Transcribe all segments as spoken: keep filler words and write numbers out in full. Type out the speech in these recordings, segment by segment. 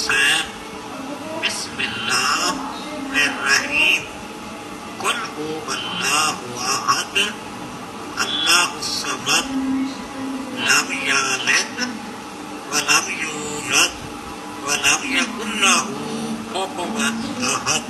حسین بسم اللہ الرحیم قل هو اللہ احد اللہ الصمد لم یلد ولم یولد ولم یکن له کفوا احد.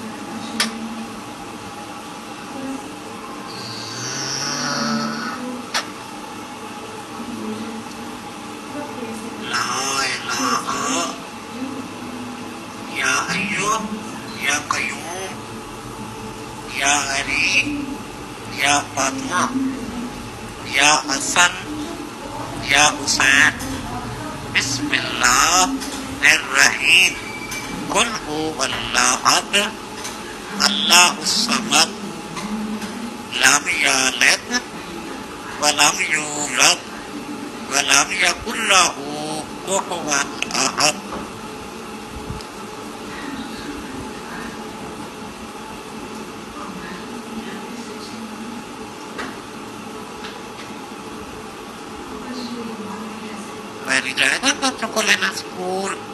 یا حیو یا قیوم یا علی یا فاطمہ یا حسن یا حسین بسم اللہ الرحیم قل هو اللہ احد اللہ الصمد لم یلد ولم یولد ولم یکن له کفوا احد. Very good. Protocol en school.